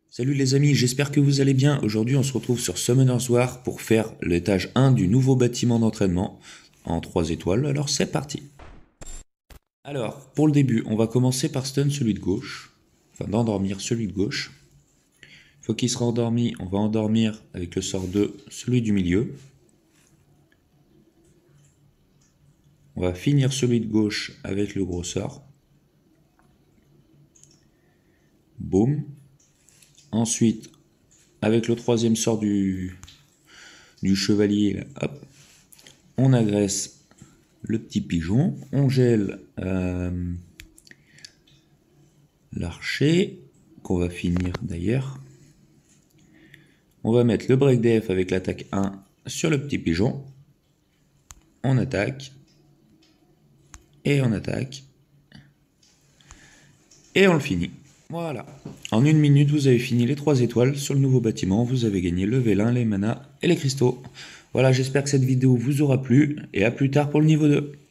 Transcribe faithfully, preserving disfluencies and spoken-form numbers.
Salut les amis, j'espère que vous allez bien. Aujourd'hui on se retrouve sur Summoner's War pour faire l'étage un du nouveau bâtiment d'entraînement en trois étoiles, alors c'est parti. Alors, pour le début, on va commencer par stun celui de gauche, enfin d'endormir celui de gauche. Une fois qu'il sera endormi, on va endormir avec le sort deux celui du milieu. On va finir celui de gauche avec le gros sort. Boum. Ensuite, avec le troisième sort du, du chevalier, là, hop, on agresse le petit pigeon, on gèle euh, l'archer, qu'on va finir d'ailleurs. On va mettre le break def avec l'attaque un sur le petit pigeon. On attaque. Et on attaque. Et on le finit. Voilà. En une minute, vous avez fini les trois étoiles sur le nouveau bâtiment. Vous avez gagné le vélin, les manas et les cristaux. Voilà, j'espère que cette vidéo vous aura plu. Et à plus tard pour le niveau deux.